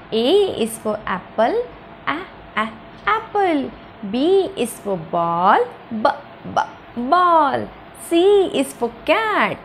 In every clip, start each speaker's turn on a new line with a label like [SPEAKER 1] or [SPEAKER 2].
[SPEAKER 1] A is for apple, apple. B is for ball, ball. C is for cat,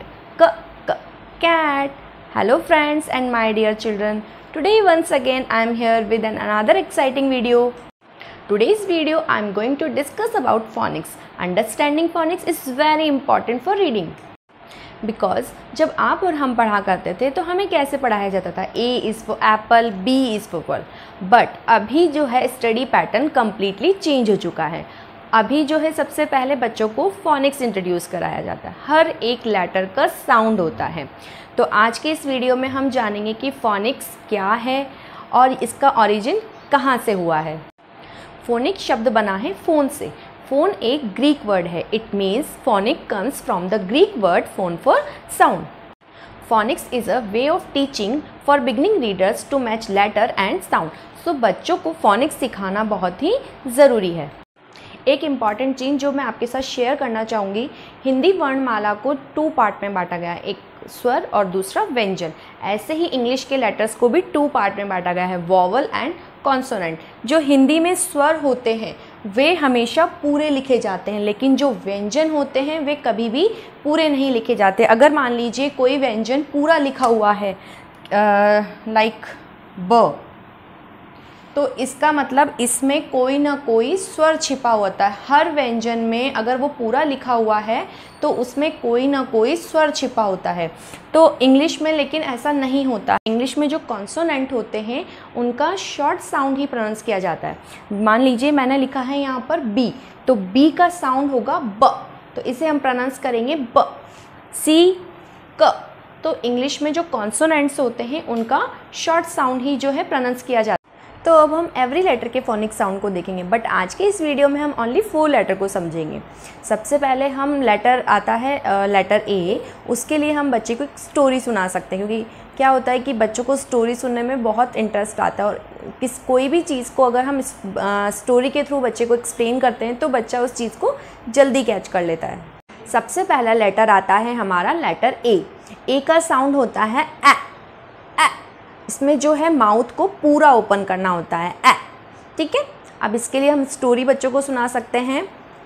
[SPEAKER 1] cat. Hello friends and my dear children. Today once again I am here with another exciting video. Today's video I am going to discuss about phonics. Understanding phonics is very important for reading. Because जब आप और हम पढ़ा करते थे तो हमें कैसे पढ़ाया जाता था, A is for apple, B is for ball. But अभी जो है स्टडी पैटर्न कम्प्लीटली चेंज हो चुका है. अभी जो है सबसे पहले बच्चों को फोनिक्स इंट्रोड्यूस कराया जाता है. हर एक लेटर का साउंड होता है. तो आज के इस वीडियो में हम जानेंगे कि फोनिक्स क्या है और इसका ओरिजिन कहाँ से हुआ है. फोनिक शब्द बना है फ़ोन से. फ़ोन एक ग्रीक वर्ड है. It means phonic comes from the Greek word phone for sound. Phonics is a way of teaching for beginning readers to match letter and sound. So बच्चों को phoenix सिखाना बहुत ही ज़रूरी है. एक इम्पॉर्टेंट चीज़ जो मैं आपके साथ शेयर करना चाहूँगी, हिंदी वर्णमाला को 2 पार्ट में बांटा गया है, एक स्वर और दूसरा व्यंजन. ऐसे ही इंग्लिश के लेटर्स को भी 2 पार्ट में बांटा गया है, वॉवल एंड कॉन्सोनेंट. जो हिंदी में स्वर होते हैं वे हमेशा पूरे लिखे जाते हैं, लेकिन जो व्यंजन होते हैं वे कभी भी पूरे नहीं लिखे जाते. अगर मान लीजिए कोई व्यंजन पूरा लिखा हुआ है लाइक ब, तो इसका मतलब इसमें कोई ना कोई स्वर छिपा होता है. हर व्यंजन में अगर वो पूरा लिखा हुआ है तो उसमें कोई ना कोई स्वर छिपा होता है. तो इंग्लिश में लेकिन ऐसा नहीं होता. इंग्लिश में जो कॉन्सोनेंट होते हैं उनका शॉर्ट साउंड ही प्रोनाउंस किया जाता है. मान लीजिए मैंने लिखा है यहाँ पर बी, तो बी का साउंड होगा ब, तो इसे हम प्रोनाउंस करेंगे ब. सी क, तो इंग्लिश में जो कॉन्सोनेंट्स होते हैं उनका शॉर्ट साउंड ही जो है प्रोनाउंस किया जाता है. तो अब हम एवरी लेटर के फोनिक साउंड को देखेंगे, बट आज के इस वीडियो में हम ओनली 4 लेटर को समझेंगे. सबसे पहले हम लेटर आता है लेटर ए. उसके लिए हम बच्चे को एक स्टोरी सुना सकते हैं, क्योंकि क्या होता है कि बच्चों को स्टोरी सुनने में बहुत इंटरेस्ट आता है. और कोई भी चीज़ को अगर हम स्टोरी के थ्रू बच्चे को एक्सप्लेन करते हैं तो बच्चा उस चीज़ को जल्दी कैच कर लेता है. सबसे पहला लेटर आता है हमारा लेटर ए. ए का साउंड होता है ए. इसमें जो है माउथ को पूरा ओपन करना होता है ए. ठीक है. अब इसके लिए हम स्टोरी बच्चों को सुना सकते हैं.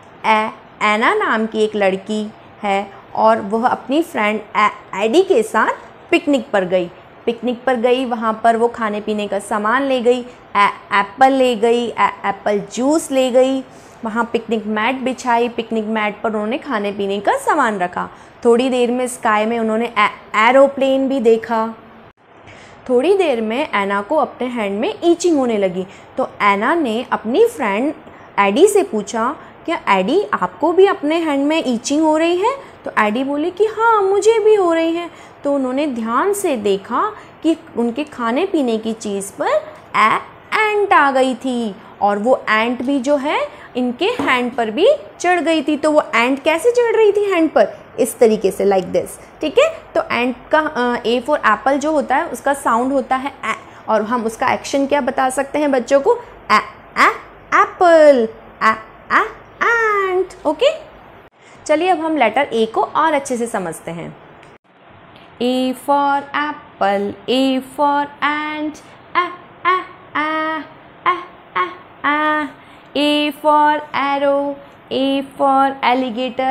[SPEAKER 1] एना नाम की एक लड़की है और वह अपनी फ्रेंड एडी के साथ पिकनिक पर गई. वहाँ पर वो खाने पीने का सामान ले गई. एप्पल ले गई, एप्पल जूस ले गई. वहाँ पिकनिक मैट बिछाई. पिकनिक मैट पर उन्होंने खाने पीने का सामान रखा. थोड़ी देर में स्काई में उन्होंने एरोप्लेन भी देखा. थोड़ी देर में एना को अपने हैंड में ईचिंग होने लगी. तो एना ने अपनी फ्रेंड एडी से पूछा, क्या एडी आपको भी अपने हैंड में ईचिंग हो रही है? तो एडी बोली कि हाँ मुझे भी हो रही है. तो उन्होंने ध्यान से देखा कि उनके खाने पीने की चीज़ पर एंट आ गई थी, और वो एंट भी जो है इनके हैंड पर भी चढ़ गई थी. तो वो एंट कैसे चढ़ रही थी हैंड पर? इस तरीके से, लाइक दिस. ठीक है. तो एंट का ए फॉर एप्पल जो होता है उसका साउंड होता है ए, और हम उसका एक्शन क्या बता सकते हैं बच्चों को? Apple, ant. ओके. चलिए अब हम लेटर ए को और अच्छे से समझते हैं. A for apple, A for ant, A for arrow, A for alligator,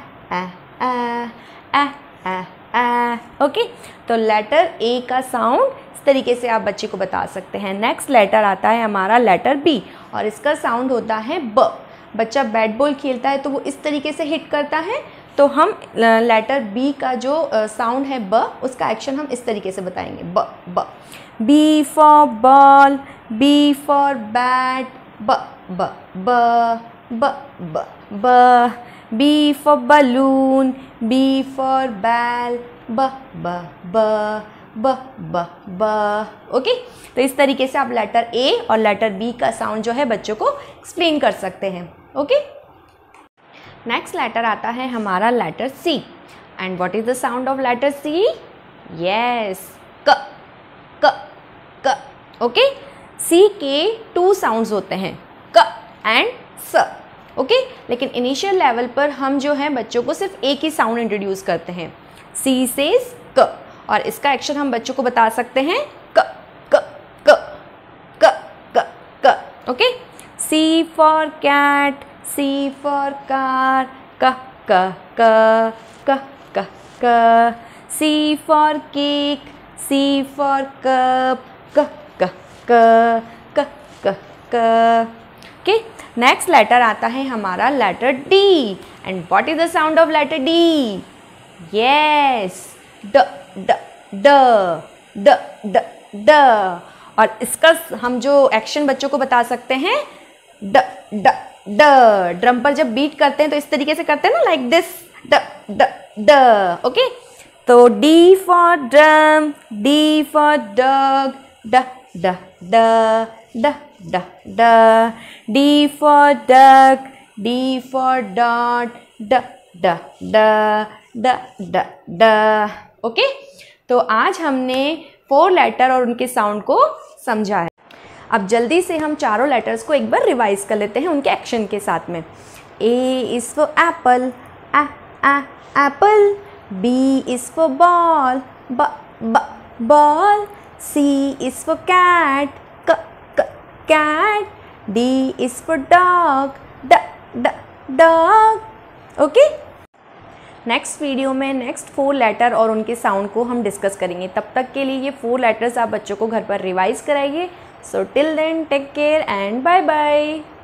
[SPEAKER 1] okay. तो लेटर ए का साउंड इस तरीके से आप बच्चे को बता सकते हैं. नेक्स्ट लेटर आता है हमारा लेटर बी, और इसका साउंड होता है ब. बच्चा बैट बॉल खेलता है तो वो इस तरीके से हिट करता है. तो हम लेटर बी का जो साउंड है ब, उसका एक्शन हम इस तरीके से बताएंगे. ब ब. B for ball, B for bat, ब ब ब ब ब ब. B for balloon, B for बैल, ब ब ब ब ब ब. ओके. तो इस तरीके से आप लेटर ए और लेटर बी का साउंड जो है बच्चों को एक्सप्लेन कर सकते हैं. ओके. नेक्स्ट लेटर आता है हमारा letter C. And what is the sound of letter C? Yes, क क क. ओके. सी के 2 साउंड्स होते हैं, क एंड स. ओके. लेकिन इनिशियल लेवल पर हम जो है बच्चों को सिर्फ एक ही साउंड इंट्रोड्यूस करते हैं. सी सेज क, और इसका एक्शन हम बच्चों को बता सकते हैं क क क Okay, C for cat, C for car, k k k k k k. C for cake, C for cup, k k k k k k. Okay, next letter आता है हमारा letter D. And what is the sound of letter D? Yes, d d d d d d. और इसका हम जो action बच्चों को बता सकते हैं, ड ड ड. ड्रम पर जब बीट करते हैं तो इस तरीके से करते हैं ना, लाइक दिस, ड ड ड. ओके, तो D for drum, D for dog, ड ड ड ड ड ड. D for duck, D for dot, ड ड ड ड ड ड. ओके, तो आज हमने 4 लेटर और उनके साउंड को समझा है. अब जल्दी से हम चारों लेटर्स को एक बार रिवाइज कर लेते हैं उनके एक्शन के साथ में. A is for apple, apple. B is for ball, ball. C is for cat, cat. D is for dog, dog. Okay, next video में नेक्स्ट 4 लेटर और उनके साउंड को हम डिस्कस करेंगे. तब तक के लिए ये 4 लेटर्स आप बच्चों को घर पर रिवाइज कराइए. So till then take care and bye bye.